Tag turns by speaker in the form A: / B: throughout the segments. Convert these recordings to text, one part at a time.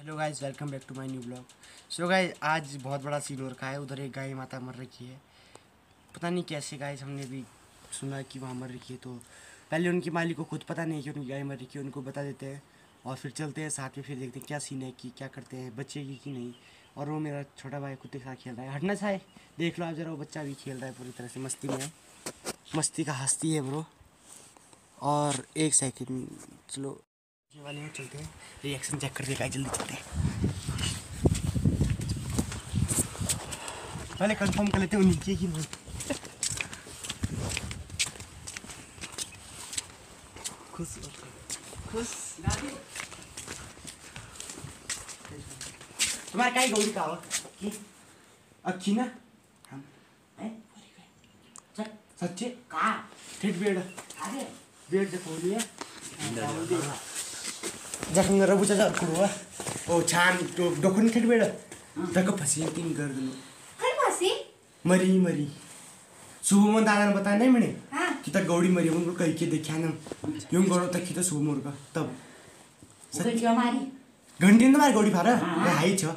A: Hello guys, welcome back to my new blog. So guys, आज बहुत बड़ा scene हो रखा है। उधर एक गाय माता मर रखी है, पता नहीं कैसे। गाइस, हमने भी सुना कि वहाँ मर रखी है, तो पहले उनकी मालिक को खुद पता नहीं कि उनकी गाय मर रखी है, उनको बता देते हैं और फिर चलते हैं साथ में, फिर देखते हैं क्या सीन है, कि क्या करते हैं, बच्चे की नहीं। और वो मेरा छोटा भाई कुत्ते के साथ खेल रहा है, हटना चाहे देख लो आप जरा, वो बच्चा भी खेल रहा है पूरी तरह से मस्ती में है, मस्ती का हस्ती है ब्रो। और एक सेकंड, चलो ये वाले में चलते हैं, रिएक्शन चेक करके गाइस जल्दी चलते हैं। पहले कंफर्म कर लेते हैं नीचे की नहीं। खुश खुश तुम्हारे कहीं गौरी का अच्छी ना हम सच्चे का ठीक बेड बेड देखो लिया जखन रबु चाचा कुड़वा ओ छान तो डोखन ठीक बेड तक फसी तीन कर दो मरी मरी सुबह में दादा ने बताया नहीं मैंने कि तक गौड़ी मरी उनको कहीं के देखा ना यूं गौरव तक की तो सुबह मोर का तब घंटी ने मारी गौड़ी फारा हाई छ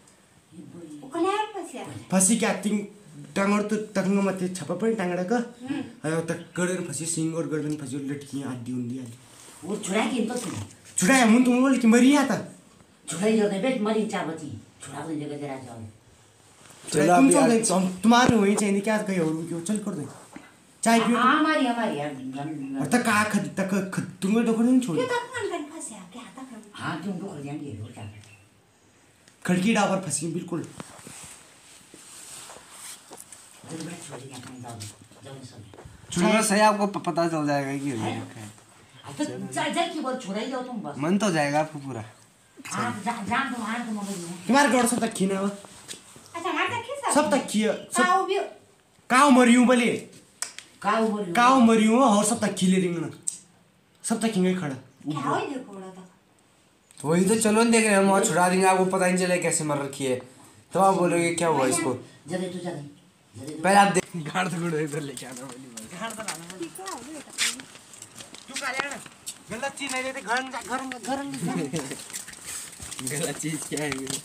A: फसी क्या तिङ टांगड़ तो तंग मत छपा पनि टांगड़ा का अयो तक गर्दन फसी सिंग और गर्दन फसी लटकी आदि हुंदी आदि
B: वो छुड़ा के तो
A: छुड़ा मुन तुम बोल कि मरी आता
B: छुड़ा जो दे बेट मरी चाबती छुड़ा को जगह जरा जाओ
A: चलो तुम चल तुम्हारे वही चाहिए क्या कहीं और क्यों चल कर दे चाय पियो
B: हमारी
A: और तक का तक तुम तो नहीं छोड़
B: क्यों तक मन कर फंसे क्या तक हां तुम तो कर जाएंगे हो क्या
A: खड़की डाबर फंसी बिल्कुल
C: छुड़ा सही आपको पता चल जाएगा कि हो
B: तो जा की बोल छुड़ा ही जाओ तुम बस
C: मन तो जाएगा आपको पूरा
B: हां जान तुम
A: तुम्हारे गौर सब तक खीना हो
B: अच्छा मार तक खी
A: सब तक खिया
B: काऊ भी
A: काऊ मरियूं बले
B: काऊ
A: मरियूं और सब तक खिले रिंगना सब तक खिंगे खड़ा
B: क्या हो देखो बड़ा तक
C: वही तो चलो देख रहे हैं हम और छुड़ा देंगे आपको पता नहीं चले कैसे मर रखी है तो आप बोलोगे क्या हुआ इसको
B: जल्दी तू जल्दी
C: पहले आप देख गाड़ तो गुड़ इधर लेके आना वाली
A: गाड़ तो लाना तू का लेना गलत चीज नहीं देते घर
C: गलत चीज क्या है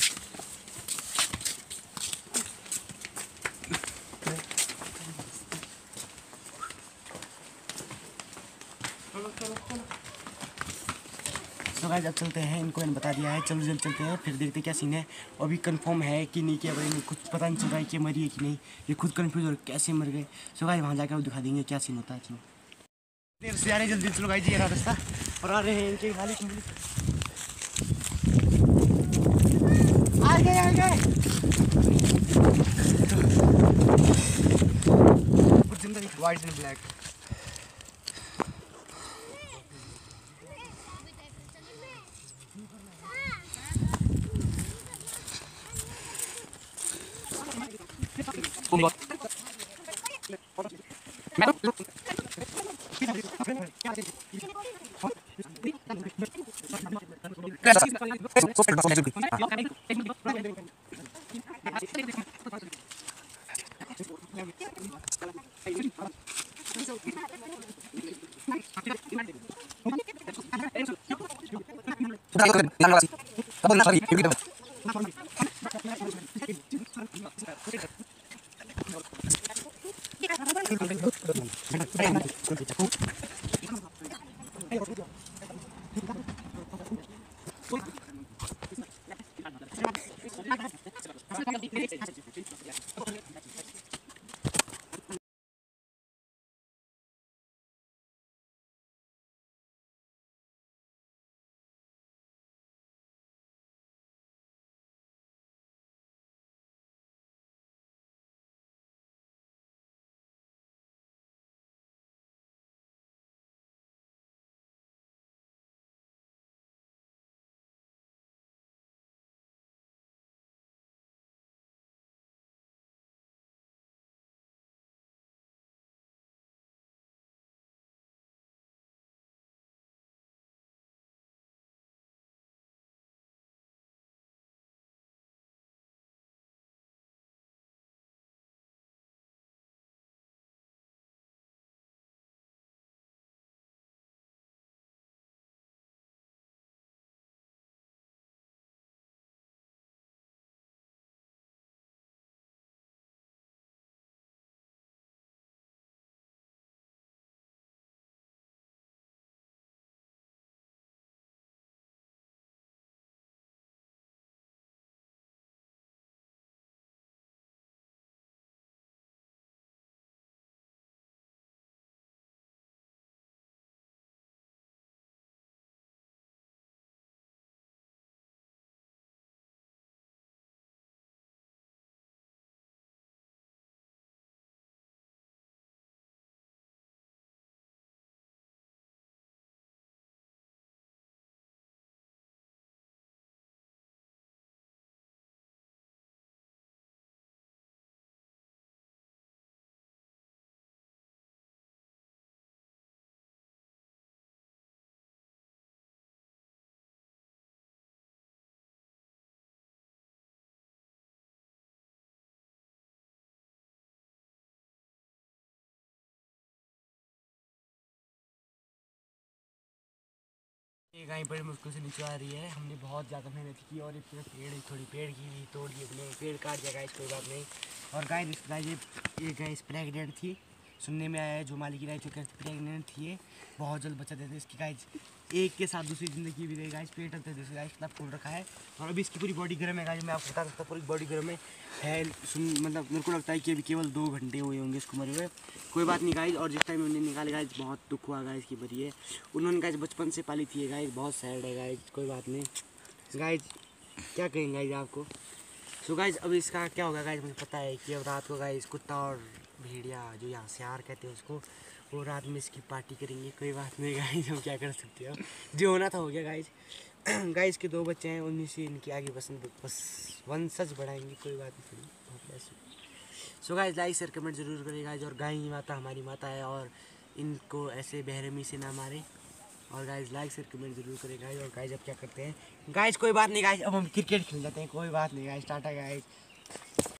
A: तो गाइस अब चलते हैं, इनको मैंने बता दिया है, चलो जल्द चलते हैं, फिर देखते हैं क्या सीन है। अभी कंफर्म है कि नहीं किया, भाई कुछ पता नहीं चल रहा है कि मरी है कि नहीं, ये खुद कंफ्यूज हो कैसे मर गए। सो गाइस वहाँ जाकर दिखा देंगे क्या सीन होता है। चलो देर से आ रहे जल्दी, चलो गाइस ये रहा रास्ता और आ रहे हैं इनके मालिक आ गए
C: व्हाइट एंड ब्लैक
A: ये गाय बड़ी मुश्किल से नीचे आ रही है। हमने बहुत ज़्यादा मेहनत की और ये पूरा पेड़ थोड़ी पेड़ की भी तोड़ दी अपने, पेड़ काट दिया गाइस, कोई बात नहीं। और गाय ये गाय प्रेगनेंट थी, सुनने में आया है जो मालिक गाय जो कहते प्रेगनेंट थी, ये बहुत जल्द बच्चा देते इसकी गाय एक के साथ दूसरी ज़िंदगी भी रही गाइस, पेट अंदर दूसरी गाइस इतना फूल रखा है। और अभी इसकी पूरी बॉडी गर्म है गाइस, मैं आपको बता सकता हूँ पूरी बॉडी गर्म है। मतलब मेरे को लगता है कि अभी केवल 2 घंटे हुए होंगे इसको मरे हुए, कोई बात नहीं गाइस। और जिस टाइम उन्होंने निकाले गाइस बहुत दुख हुआ गाइस की मरी है, उन्होंने गाइस बचपन से पाली थी गाइस, बहुत सैड है गाइस, कोई बात नहीं गाइस, क्या कहेंगे गाइस आपको। सो गाइस अब इसका क्या होगा गाइस, मुझे पता है कि अब रात को गाइस कुत्ता और भेड़िया जो यहाँ से यार कहते हैं उसको, वो रात में इसकी पार्टी करेंगे, कोई बात नहीं गाइस, हम क्या कर सकते हो, जो होना था हो गया गाइस। गाइस के 2 बच्चे हैं, उनमें से इनकी आगे बस वंशज बढ़ाएंगे, कोई बात नहीं। So guys like share comment जरूर करें गाइस, और गाय माता हमारी माता है और इनको ऐसे बेरहमी से ना मारे। और गाइस लाइक शेयर कमेंट जरूर करें गाइस। और गाइस अब क्या करते हैं गाइस, कोई बात नहीं गाइस, अब हम क्रिकेट खेल जाते हैं, कोई बात नहीं गाइस, टाटा गाइस।